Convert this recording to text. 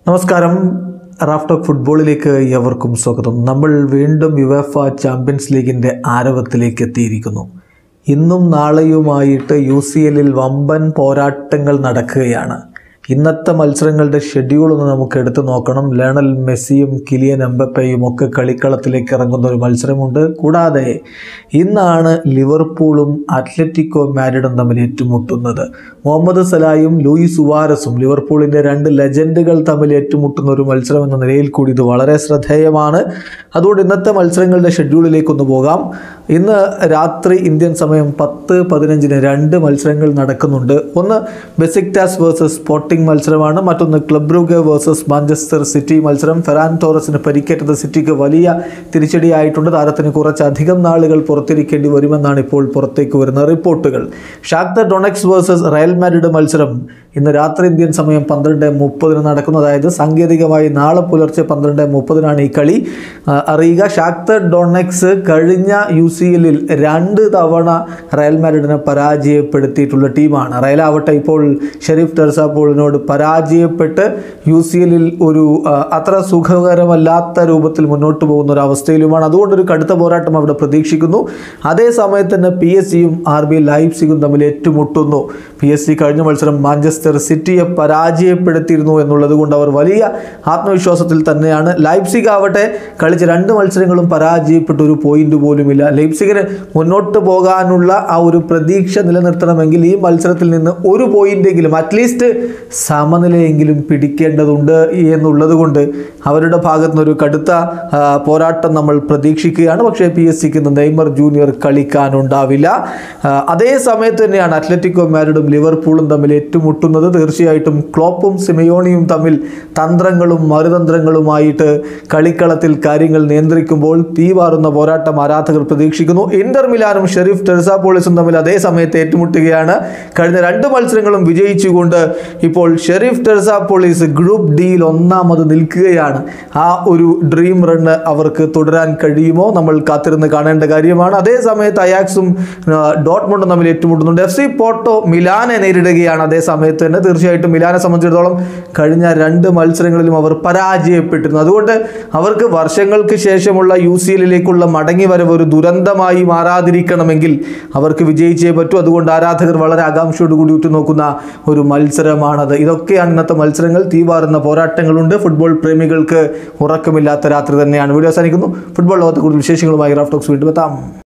നമസ്കാരം. Raf talk ഫുട്ബോളിലേക്ക് എവർക്കും സ്വാഗതം. നമ്മൾ വീണ്ടും യുവേഫ ചാമ്പ്യൻസ് ലീഗിൻ്റെ ആരവത്തിലേക്ക് എത്തിയിരിക്കുന്നു. ഇന്നും നാളെയുമായിട്ട് UCL വമ്പൻ പോരാട്ടങ്ങൾ നടക്കുകയാണ്. ഇന്നത്തെ മത്സരങ്ങളുടെ ഷെഡ്യൂളൊന്ന് നമുക്ക് എടുത്തു നോക്കണം. ലയണൽ മെസ്സിയും കിലിയൻ എംബപ്പയും ഒക്കെ കളിക്കളത്തിലേക്ക് ഇറങ്ങുന്ന ഒരു മത്സരമുണ്ട്. കൂടാതെ ഇന്നാണ് ലിവർപൂളും അത്ലറ്റിക്കോ മാഡ്രിഡും തമ്മിൽ ഏറ്റുമുട്ടുന്നത്. മുഹമ്മദ് സലായും ലൂയിസ് സുവാരസും ലിവർപൂളിൻ്റെ രണ്ട് ലെജൻഡുകൾ തമ്മിൽ ഏറ്റുമുട്ടുന്ന ഒരു മത്സരം എന്ന നിലയിൽ കൂടി ഇത് വളരെ ശ്രദ്ധേയമാണ്. അതുകൊണ്ട് ഇന്നത്തെ മത്സരങ്ങളുടെ ഷെഡ്യൂളിലേക്കൊന്ന് പോകാം. ഇന്ന് രാത്രി ഇന്ത്യൻ സമയം 10:15 രണ്ട് മത്സരങ്ങൾ നടക്കുന്നുണ്ട്. ഒന്ന് ബെസിക്ടാസ് വേഴ്സസ് സ്പോർട്ടിംഗ് മത്സരമാണ്. മറ്റൊന്ന് club Brugge versus Manchester City മത്സരം. ഫെറാൻ ടോറസിന് പരിക്കേറ്റത് സിറ്റിക്ക് വലിയ തിരിച്ചടിയായിട്ടുണ്ട്. താരത്തിന് കുറച്ചധികം നാളുകൾ പുറത്തിരിക്കേണ്ടി വരുമെന്നാണ് ഇപ്പോൾ പുറത്തേക്ക് വരുന്ന റിപ്പോർട്ടുകൾ. Shakhtar Donetsk versus Real Madrid മത്സരം ഇന്ന് രാത്രി ഇന്ത്യൻ സമയം 12:30 നടക്കുന്നു. അതായത് സാങ്കേതികമായി നാളെ പുലർച്ചെ 12:30 ഈ കളി അറിയുക. ഷാക്തർ ഡൊണറ്റ്സ്ക് കഴിഞ്ഞ UCL 2 തവണ റയൽ മാഡ്രിഡിനെ പരാജയപ്പെടുത്തിയിട്ടുള്ള ടീമാണ്. റയലാവട്ടെ ഇപ്പോൾ ഷെരീഫ് ടെർസാപോളിനോട് പരാജയപ്പെട്ട് UCL ഒരു അത്ര സുഖകരമല്ലാത്ത രൂപത്തിൽ മുന്നോട്ട് പോകുന്ന ഒരു അവസ്ഥയിലുമാണ്. അതുകൊണ്ടൊരു കടുത്ത പോരാട്ടം അവിടെ പ്രതീക്ഷിക്കുന്നു. അതേ സമയത്ത് തന്നെ PSG-യും RB ലൈപ്സിഗും തമ്മിൽ ഏറ്റുമുട്ടുന്നു. PSG കഴിഞ്ഞ മത്സരം മാഞ്ചസ്റ്റർ സിറ്റിയെ പരാജയപ്പെടുത്തിയിരുന്നു എന്നുള്ളത് കൊണ്ട് അവർ വലിയ ആത്മവിശ്വാസത്തിൽ തന്നെയാണ്. ലൈപ്സിഗ് ആവട്ടെ കളിച്ച 2 മത്സരങ്ങളും പരാജയപ്പെട്ട ഒരു പോയിന്റ് പോലുമില്ല. ലൈപ്സിഗിന് മുന്നോട്ട് പോകാനുള്ള ആ ഒരു പ്രതീക്ഷ നിലനിർത്തണമെങ്കിൽ ഈ മത്സരത്തിൽ നിന്ന് ഒരു പോയിന്റെങ്കിലും അറ്റ്ലീസ്റ്റ് സമനിലയെങ്കിലും പിടിക്കേണ്ടതുണ്ട് എന്നുള്ളത് കൊണ്ട് അവരുടെ ഭാഗത്തു നിന്നൊരു കടുത്ത പോരാട്ടം നമ്മൾ പ്രതീക്ഷിക്കുകയാണ്. പക്ഷേ PSG-ക്ക് ഇന്ന് നെയ്മർ ജൂനിയർ കളിക്കാനുണ്ടാവില്ല. അതേ സമയത്ത് തന്നെയാണ് അത്ലറ്റിക്കോ മാഡ്രിഡും ലിവർപൂളും തമ്മിൽ ഏറ്റുമുട്ടുന്നത്. തീർച്ചയായിട്ടും ക്ലോപ്പും സിമയോണിയും തമ്മിൽ തന്ത്രങ്ങളും മറുതന്ത്രങ്ങളുമായിട്ട് കളിക്കളത്തിൽ കാര്യങ്ങൾ നിയന്ത്രിക്കുമ്പോൾ തീവാറുന്ന പോരാട്ടം ആരാധകർ പ്രതീക്ഷിക്കുന്നു. ഇന്റർ മിലാനും ഷെരീഫ് ടെർസാപോളിസും തമ്മിൽ അതേ സമയത്ത് ഏറ്റുമുട്ടുകയാണ്. കഴിഞ്ഞ 2 മത്സരങ്ങളും വിജയിച്ചുകൊണ്ട് ഇപ്പോൾ ഷെരീഫ് ടെർസാപോളിസ് ഗ്രൂപ്പ് ഡിയിൽ 1ാമത് നിൽക്കുകയാണ്. ആ ഒരു ഡ്രീം റണ്ണ് അവർക്ക് തുടരാൻ കഴിയുമോ നമ്മൾ കാത്തിരുന്ന് കാണേണ്ട കാര്യമാണ്. അതേ സമയത്ത് അയാക്സും ഡോട്ട്മുണ്ടും തമ്മിൽ ഏറ്റുമുട്ടുന്നുണ്ട്. FC പോർട്ടോ മിലാനെ നേരിടുകയാണ്. അതേ സമയത്ത് തന്നെ തീർച്ചയായിട്ടും മിലാനെ സംബന്ധിച്ചിടത്തോളം കഴിഞ്ഞ 2 മത്സരങ്ങളിലും അവർ പരാജയപ്പെട്ടിരുന്നു. അതുകൊണ്ട് അവർക്ക് വർഷങ്ങൾക്ക് ശേഷമുള്ള UCL മടങ്ങി വരവ് ഒരു ദുരന്തമായി മാറാതിരിക്കണമെങ്കിൽ അവർക്ക് വിജയിച്ചേ പറ്റൂ. അതുകൊണ്ട് ആരാധകർ വളരെ ആകാംക്ഷയോടുകൂടി ഉറ്റുനോക്കുന്ന ഒരു മത്സരമാണത്. ഇതൊക്കെയാണ് ഇന്നത്തെ മത്സരങ്ങൾ. തീവാറുന്ന പോരാട്ടങ്ങളുണ്ട്. ഫുട്ബോൾ പ്രേമികൾക്ക് ഉറക്കമില്ലാത്ത രാത്രി തന്നെയാണ്. വീഡിയോ അവസാനിക്കുന്നു. ഫുട്ബോൾ ലോകത്തെ കൂടുതൽ വിശേഷങ്ങളുമായി റാഫ് ടോക്സ് വീണ്ടും എത്താം.